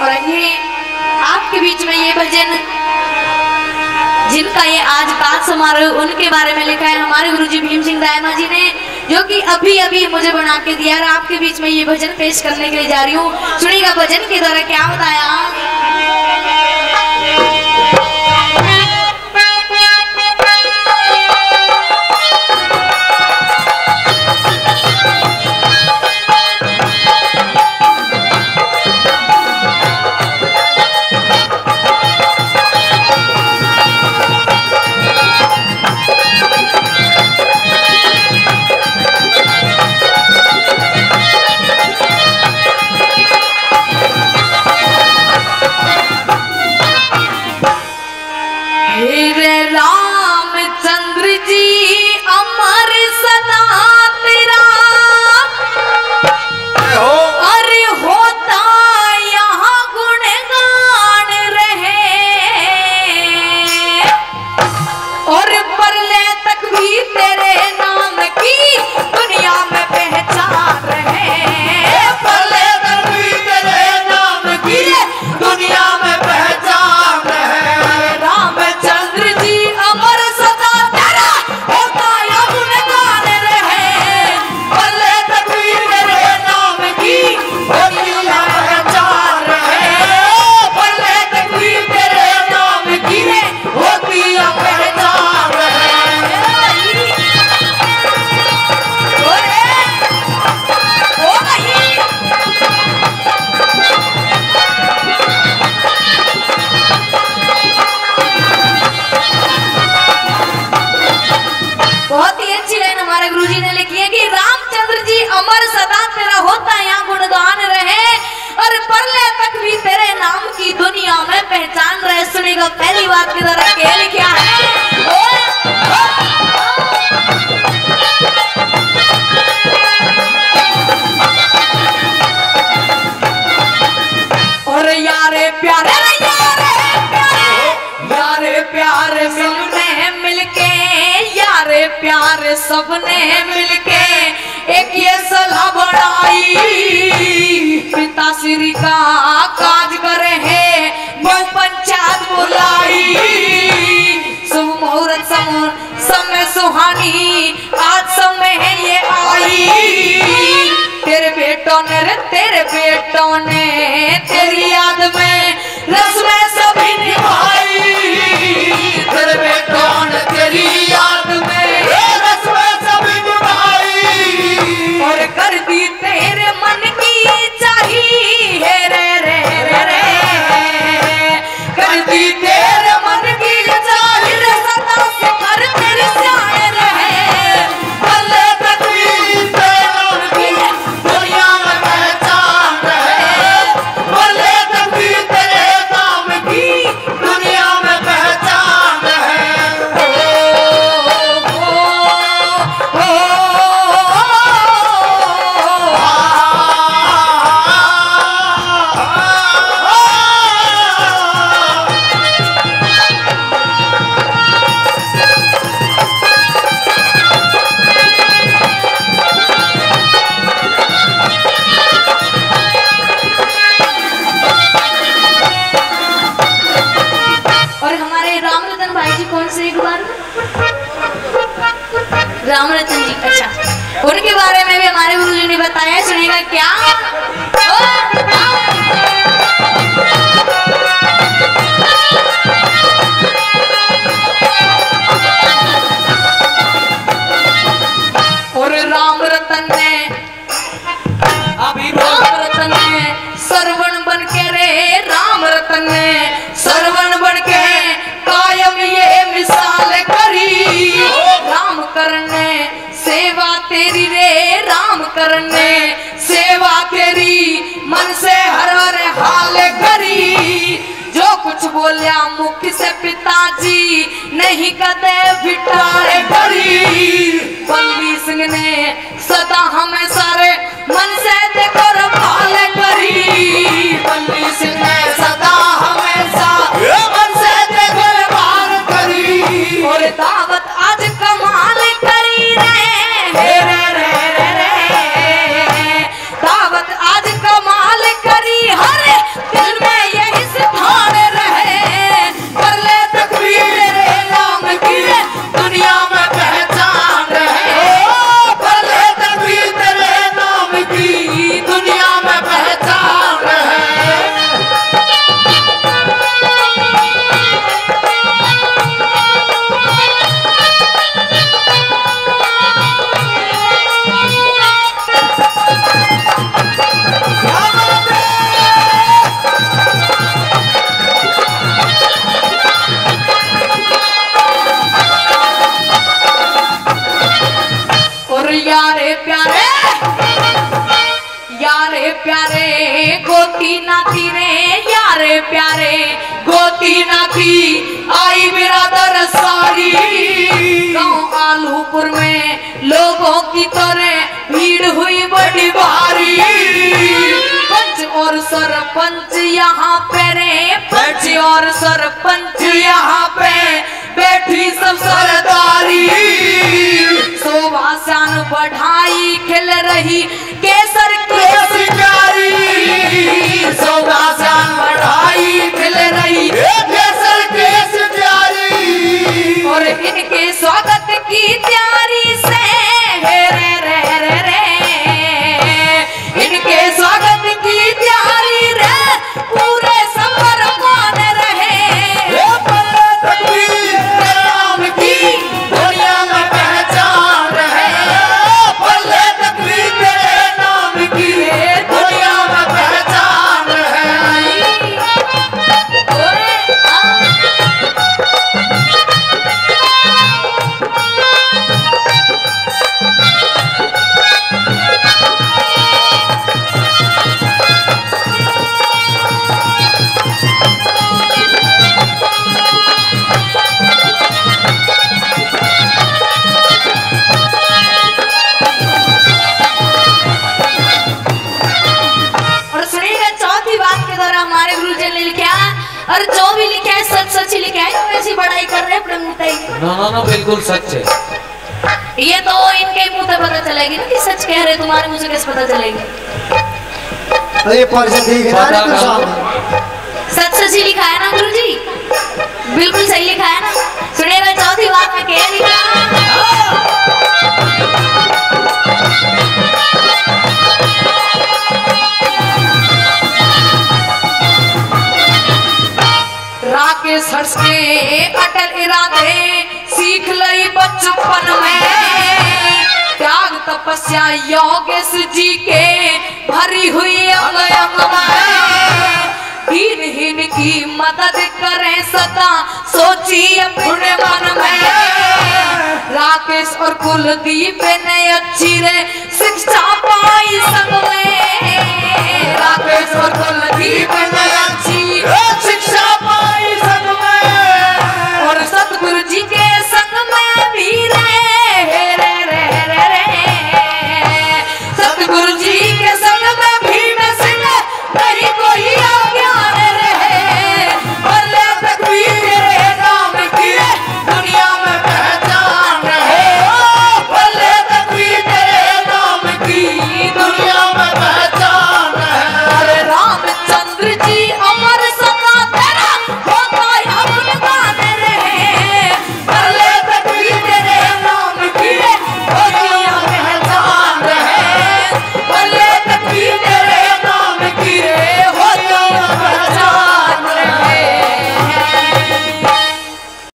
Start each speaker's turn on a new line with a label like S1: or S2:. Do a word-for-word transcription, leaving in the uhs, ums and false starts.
S1: और ये आपके बीच में ये भजन जिनका ये आज पाठ समारोह उनके बारे में लिखा है हमारे गुरुजी भीम सिंह दायमा जी ने, जो कि अभी अभी मुझे बना के दिया। और आपके बीच में ये भजन पेश करने के लिए जा रही हूँ। सुनिएगा भजन के द्वारा क्या बताया। सुनेगा पहली बात के द्वारा क्या लिखा है। और यारे प्यारे यारे प्यारे यारे प्यारे सबने मिलके यारे प्यारे सबने मिलके एक ये सलाह बढ़ाई, पिता श्री का काज करे है पंचायत बुलाई, शुभ मुहूर्त समय सुहानी आज समय है ये आई, तेरे बेटों ने रे तेरे बेटों ने तेरी याद में रस्में सभी निभाई, तेरे बेटों ने तेरी याद में रस्में सभी निभाई, और कर दी तेरे मन की चाहिए रे रे रे रे करती तेरे मन की जाहिर सदा से कर तेरे जाए रहे, भले तकदीर तेरे की दुनिया में पहचान रहे, भले तकदीर तेरे नाम की दुनिया में पहचान रहे। ओ, ओ, ओ, रामरतन जी, अच्छा उनके बारे में भी हमारे गुरुजी ने बताया। सुनेगा क्या। और रामरतन ने अभी रामरतन ने सरवण बन के रे रामरतन ने सरवण बन के कायम ये मिसाल करी, राम करने सेवा तेरी रे राम करने सेवा तेरी मन से हर हर हाल करी, जो कुछ बोलिया मुख से पिताजी नहीं कदे बिटाए करी, बल्ली सिंह ने सदा हमें सारे मन से देखो भाल करी, बल्ली सिंह ने सदा हमेशा मन से देखो भाल करी, और दावत आज कमाल करी रे रे रे रे रे दावत आज कमाल करी, हर दिल में प्यारे गोती ना थी आई बिरादर सारी। गाँव आलूपुर में लोगों की तरह भीड़ हुई बड़ी भारी। पंच और सरपंच यहाँ पे रे पंच और सरपंच यहाँ पे बैठी सब सरदारी। शोभा शान बढ़ाई खिल रही केसर की शिकारी। शोभा शान बढ़ाई खिल रही केसर की शिकारी। और इनके स्वागत की तैयारी से रे रे रे रे इनके स्वागत की तैयारी रे पूरे सफर मान रहे। नाम की दुनिया में पहचान है पल्ले तकदीर तेरे नाम की दुनिया में पहचान है। और जो भी लिखा है सच सच ही लिखा है। वैसी बड़ाई कर रहे हैं।
S2: ना ना ना बिल्कुल सच है।
S1: ये तो इनके मुंह से पता चलेगी ना कि सच कह रहे। तुम्हारे मुंह से कैसे पता चलेगी?
S3: अरे परिषद ठीक है ना तो
S1: सच सच ही लिखा है ना गुरुजी? बिल्कुल सही लिखा है ना। सुनिएगा चौथी बात में क्या लिखा। राकेश हर्ष के अटल इरादे सीख लई बचपन में। त्याग तपस्या योगेश जी के भरी हुई अंग अंग में। दीनहीन की मदद करें सदा सोची अपने मन में। राकेश और कुलदीप ने अच्छी रे शिक्षा पाई संग में। राकेश और कुलदीप